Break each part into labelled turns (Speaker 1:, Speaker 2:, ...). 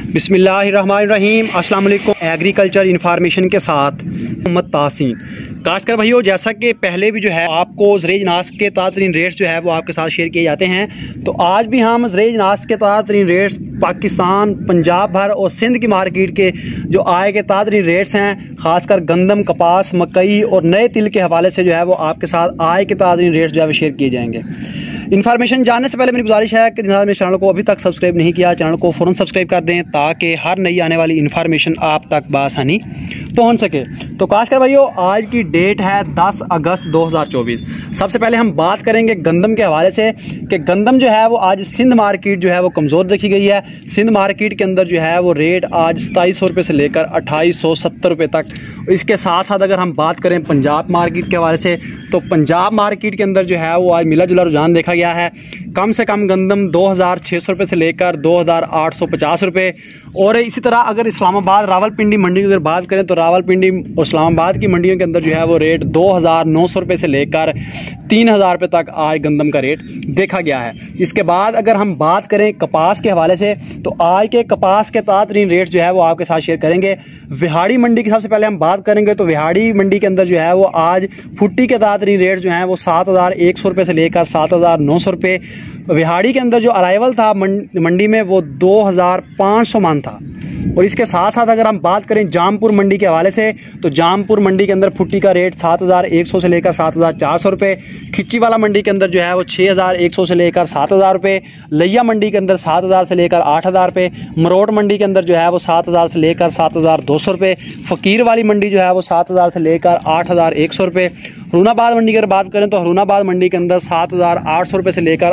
Speaker 1: बिस्मिल्लाहिर्रहमानिर्रहीम। अस्सलाम वालेकुम। एग्रीकल्चर इन्फॉर्मेशन के साथ मोहम्मद तासीन। काश्तकार भाइयों, जैसा कि पहले भी जो है आपको ज़रेई अनाज के ताज़ा तरीन रेट्स जो है वो आपके साथ शेयर किए जाते हैं, तो आज भी हम ज़रेई अनाज के ताज़ा तरीन रेट्स पाकिस्तान, पंजाब भर और सिंध की मार्केट के जो आय के ताज़ा तरीन रेट्स हैं, ख़ासकर गंदम, कपास, मकई और नए तिल के हवाले से जो है वो आपके साथ आय के ताज़ा तरीन रेट्स जो है वो शेयर किए जाएंगे। इन्फॉर्मेशन जानने से पहले मेरी गुजारिश है कि जिन्होंने मेरे चैनल को अभी तक सब्सक्राइब नहीं किया, चैनल को फ़ौरन सब्सक्राइब कर दें ताकि हर नई आने वाली इन्फॉर्मेशन आप तक बआसानी पहुंच सके। तो काश्तकार भाइयों, आज की डेट है 10 अगस्त 2024। सबसे पहले हम बात करेंगे गंदम के हवाले से कि गंदम जो है वो आज सिंध मार्केट जो है वो कमज़ोर देखी गई है। सिंध मार्केट के अंदर जो है वो रेट आज 2700 रुपये से लेकर 2870 रुपये तक। इसके साथ साथ अगर हम बात करें पंजाब मार्केट के हवाले से, तो पंजाब मार्केट के अंदर जो है वो आज मिला जुला रुझान देखा गया है। कम से कम गंदम 2600 रुपये से लेकर 2850 रुपये। और इसी तरह अगर इस्लामाबाद रावलपिंडी मंडी की अगर बात करें, तो रावलपिंडी और इस्लामाबाद की मंडियों के अंदर जो है वो रेट 2900 रुपये से लेकर 3000 रुपये तक आज गंदम का रेट देखा गया है। इसके बाद अगर हम बात करें कपास के हवाले से, तो आज के कपास के ताज़ा तरीन रेट जो है वो आपके साथ शेयर करेंगे। विहाड़ी मंडी की सबसे पहले हम बात करेंगे, तो विहाड़ी मंडी के अंदर जो है वो आज फुट्टी के ताज़ा तरीन रेट जो हैं वो 7100 रुपये से लेकर 7900 रुपये। विहाड़ी के अंदर जो अराइवल था मंडी में वो 2500 मान था। और इसके साथ साथ अगर हम बात करें जामपुर मंडी के हवाले से, तो जामपुर मंडी के अंदर फुट्टी का रेट 7100 से लेकर 7400 रुपये। खिच्चीवाला मंडी के अंदर जो है वो 6100 से लेकर 7000 रुपये। लैया मंडी के अंदर 7000 से लेकर 8000 रुपये। मरोट मंडी के अंदर जो है वो 7000 से लेकर 7200 रुपये। फ़कीर वाली मंडी जो है वो 7000 से लेकर 8100 रुपये। हरूनाबाद मंडी की अगर बात करें, तो हरूनाबाद मंडी के अंदर 7800 रुपये से लेकर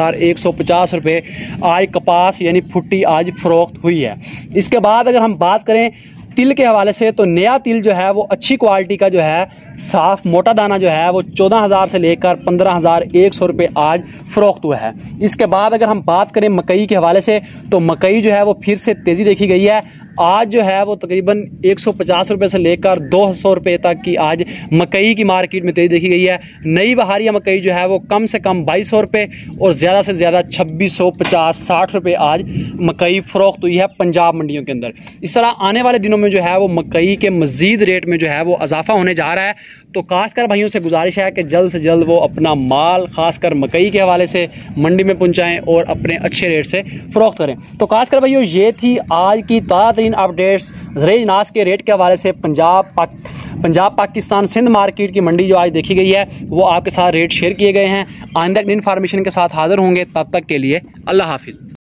Speaker 1: 8150 रुपये आज कपास यानी फुट्टी आज फ़रोख्त हुई है। इसके बाद अगर हम बात करें तिल के हवाले से, तो नया तिल जो है वो अच्छी क्वालिटी का जो है साफ़ मोटा दाना जो है वो 14000 से लेकर 15100 रुपये आज फ़रोख्त हुआ है। इसके बाद अगर हम बात करें मकई के हवाले से, तो मकई जो है वो फिर से तेज़ी देखी गई है। आज जो है वो तकरीबन 150 रुपये से लेकर 200 रुपये तक की आज मकई की मार्केट में तेज़ी देखी गई है। नई बहारिया मकई जो है वो कम से कम 2200 रुपये और ज़्यादा से ज़्यादा 2650-60 रुपये आज मकई फ़रोख्त हुई है पंजाब मंडियों के अंदर। इस तरह आने वाले दिनों में जो है वो मकई के मज़ीद रेट में जो है वो इजाफा होने जा रहा है। तो काश्तकार भाइयों से गुजारिश है कि जल्द से जल्द वो अपना माल ख़ासकर मकई के हवाले से मंडी में पहुँचाएँ और अपने अच्छे रेट से फ़रोख्त करें। तो काश्तकार भाइयों, ये थी आज की ताज़ा अपडेट्स ज़रेई अनाज के रेट के हवाले से। पंजाब पाकिस्तान सिंध मार्केट की मंडी जो आज देखी गई है वो आपके साथ रेट शेयर किए गए हैं। आइंदा इन्फॉर्मेशन के साथ हाज़िर होंगे, तब तक के लिए अल्लाह हाफिज़।